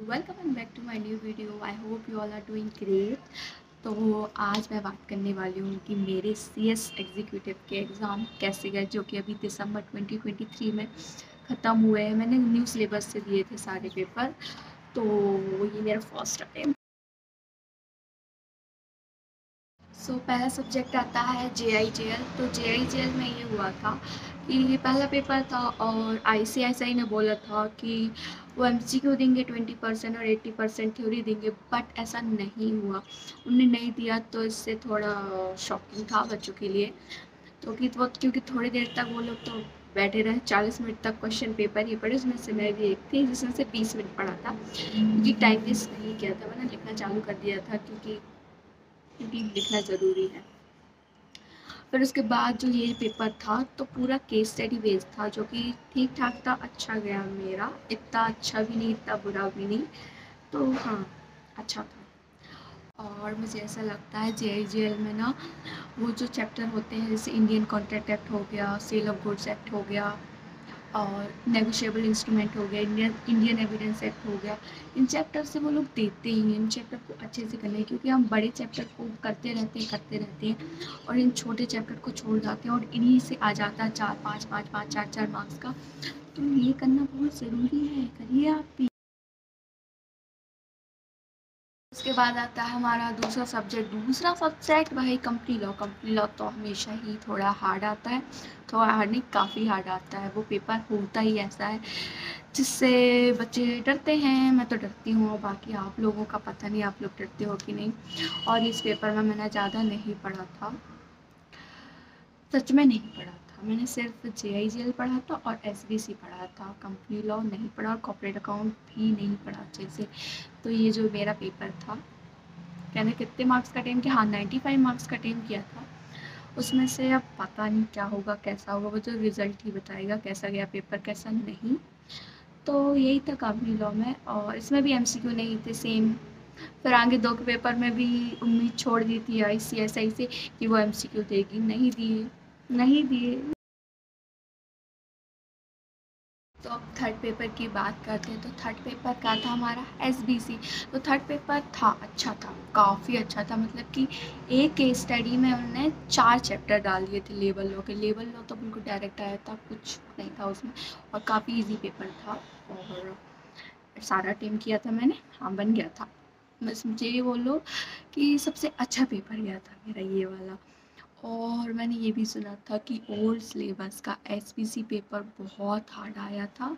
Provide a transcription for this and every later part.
Welcome back to my new video. I hope you all are doing great. तो आज मैं बात करने वाली हूँ कि मेरे CS एग्जीक्यूटिव के एग्ज़ाम कैसे गए, जो कि अभी दिसंबर 2023 में ख़त्म हुए हैं। मैंने न्यू सिलेबस से दिए थे सारे पेपर, तो ये मेरा फर्स्ट अटेम्प्ट। पहला सब्जेक्ट आता है JIGL। तो JIGL में ये हुआ था कि पहला पेपर था और ICSI ने बोला था कि वो MCQ देंगे 20% और 80% थ्योरी देंगे, बट ऐसा नहीं हुआ। उन्होंने नहीं दिया, तो इससे थोड़ा शॉकिंग था बच्चों के लिए। तो क्योंकि थोड़ी देर तक वो लोग तो बैठे रहे, 40 मिनट तक क्वेश्चन पेपर ही पढ़े। उसमें से मैं भी एक थी जिसमें से 20 मिनट पढ़ा था, क्योंकि टाइम वेस्ट नहीं किया था, मैंने लिखना चालू कर दिया था क्योंकि लिखना ज़रूरी है। फिर उसके बाद जो ये पेपर था तो पूरा केस स्टडी बेस्ड था, जो कि ठीक ठाक था, अच्छा गया मेरा। इतना अच्छा भी नहीं, इतना बुरा भी नहीं, तो हाँ, अच्छा था। और मुझे ऐसा लगता है JIGL में ना वो जो चैप्टर होते हैं, जैसे इंडियन कॉन्ट्रैक्ट एक्ट हो गया, सेल ऑफ गुड्स एक्ट हो गया और नेगोशिएबल इंस्ट्रूमेंट हो गया, इंडियन एविडेंस एक्ट हो गया, इन चैप्टर से वो लोग देते ही हैं इन चैप्टर को अच्छे से करने, क्योंकि हम बड़े चैप्टर को करते रहते हैं और इन छोटे चैप्टर को छोड़ जाते हैं, और इन्हीं से आ जाता है 4 मार्क्स का। तो ये करना बहुत ज़रूरी है, करिए आप भी। उसके बाद आता है हमारा दूसरा सब्जेक्ट भाई कंपनी लॉ तो हमेशा ही थोड़ा हार्ड आता है। थोड़ा हार्ड नहीं, काफ़ी हार्ड आता है। वो पेपर होता ही ऐसा है जिससे बच्चे डरते हैं। मैं तो डरती हूँ, और बाकी आप लोगों का पता नहीं, आप लोग डरते हो कि नहीं। और इस पेपर में मैंने ज़्यादा नहीं पढ़ा था, सच में नहीं पढ़ा था। मैंने सिर्फ JIGL पढ़ा था और SBC पढ़ा था, कंपनी लॉ नहीं पढ़ा और कॉर्पोरेट अकाउंट भी नहीं पढ़ा अच्छे से। तो ये जो मेरा पेपर था, मैंने कितने मार्क्स का अटेम्प्ट किया, हाँ 95 मार्क्स का अटेम्प्ट किया था। उसमें से अब पता नहीं क्या होगा, कैसा होगा, वो तो रिज़ल्ट ही बताएगा कैसा गया पेपर, कैसा नहीं। तो यही था कंपनी लॉ में, और इसमें भी MCQ नहीं थे, सेम। फिर आगे दो के पेपर में भी उम्मीद छोड़ दी थी ICSI से कि वो MCQ देगी, नहीं दिए। तो अब थर्ड पेपर की बात करते हैं। तो थर्ड पेपर का था हमारा SBC। तो थर्ड पेपर था, अच्छा था, काफ़ी अच्छा था। मतलब कि एक केस स्टडी में उन्होंने 4 चैप्टर डाल दिए थे लेवल लॉ तो बिल्कुल डायरेक्ट आया था, कुछ नहीं था उसमें, और काफ़ी इजी पेपर था। और सारा अटेम्प किया था मैंने, हाँ बन गया था। बस मुझे ये बोलो कि सबसे अच्छा पेपर गया था मेरा ये वाला। और मैंने ये भी सुना था कि ओल्ड सिलेबस का SBC पेपर बहुत हार्ड आया था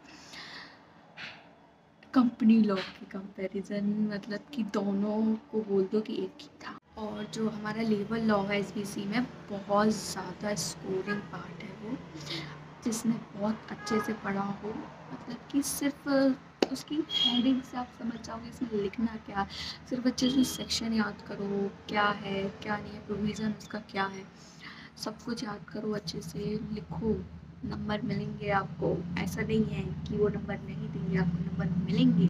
कंपनी लॉ के कंपैरिजन, मतलब कि दोनों को बोल दो कि एक ही था। और जो हमारा लेवल लॉ है SBC में, बहुत ज़्यादा स्कोरिंग पार्ट है वो, जिसने बहुत अच्छे से पढ़ा हो, मतलब कि सिर्फ उसकी हेडिंग से आप समझ जाओगे इसमें लिखना क्या। सिर्फ अच्छे से सेक्शन याद करो, क्या है क्या नहीं है, प्रोविज़न उसका क्या है, सब कुछ याद करो, अच्छे से लिखो, नंबर मिलेंगे आपको। ऐसा नहीं है कि वो नंबर नहीं देंगे, आपको नंबर मिलेंगे।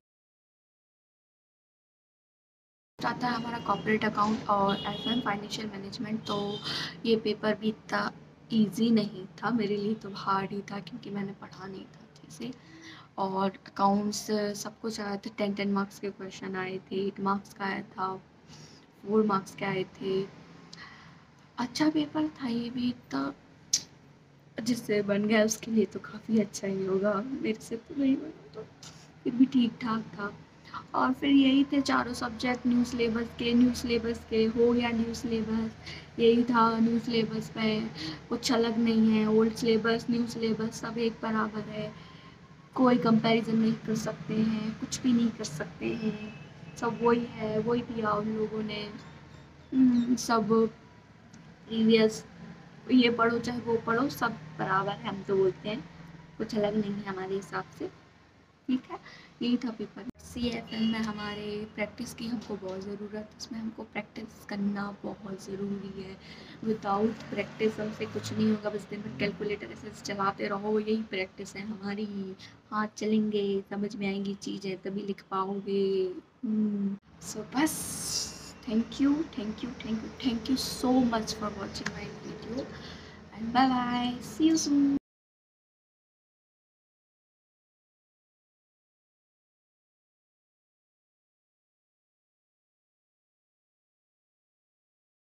तो आता है हमारा कॉर्पोरेट अकाउंट और FM फाइनेंशियल मैनेजमेंट। तो ये पेपर भी इतना ईजी नहीं था मेरे लिए, तो हार्ड ही था क्योंकि मैंने पढ़ा नहीं था अच्छे से। और अकाउंट्स सब कुछ आया था, 10 मार्क्स के क्वेश्चन आए थे, 8 मार्क्स का आया था, 4 मार्क्स के आए थे। अच्छा पेपर था ये भी, इतना जिससे बन गया उसके लिए तो काफ़ी अच्छा ही होगा, मेरे से तो नहीं बना, तो फिर भी ठीक ठाक था। और फिर यही थे चारों सब्जेक्ट न्यू सिलेबस के हो गया। न्यू सिलेबस यही था, न्यू सिलेबस में कुछ अलग नहीं है, ओल्ड सिलेबस न्यू सिलेबस सब एक बराबर है, कोई कंपैरिजन नहीं कर सकते हैं, कुछ भी नहीं कर सकते हैं, सब वही है, वही दिया उन लोगों ने। सब प्रीवियस, ये पढ़ो चाहे वो पढ़ो, सब बराबर है, हम तो बोलते हैं, कुछ अलग नहीं है हमारे हिसाब से। ठीक है, यही था पेपर। CFL में हमारे प्रैक्टिस की हमको बहुत ज़रूरत है, इसमें हमको प्रैक्टिस करना बहुत ज़रूरी है। विदाउट प्रैक्टिस हमसे कुछ नहीं होगा, बस दिन भर कैलकुलेटर ऐसे चलाते रहो, यही प्रैक्टिस है हमारी। हाथ चलेंगे, समझ में आएंगी चीज़ें, तभी लिख पाओगे। सो बस, thank you so much for watching my video, and bye bye, see you soon.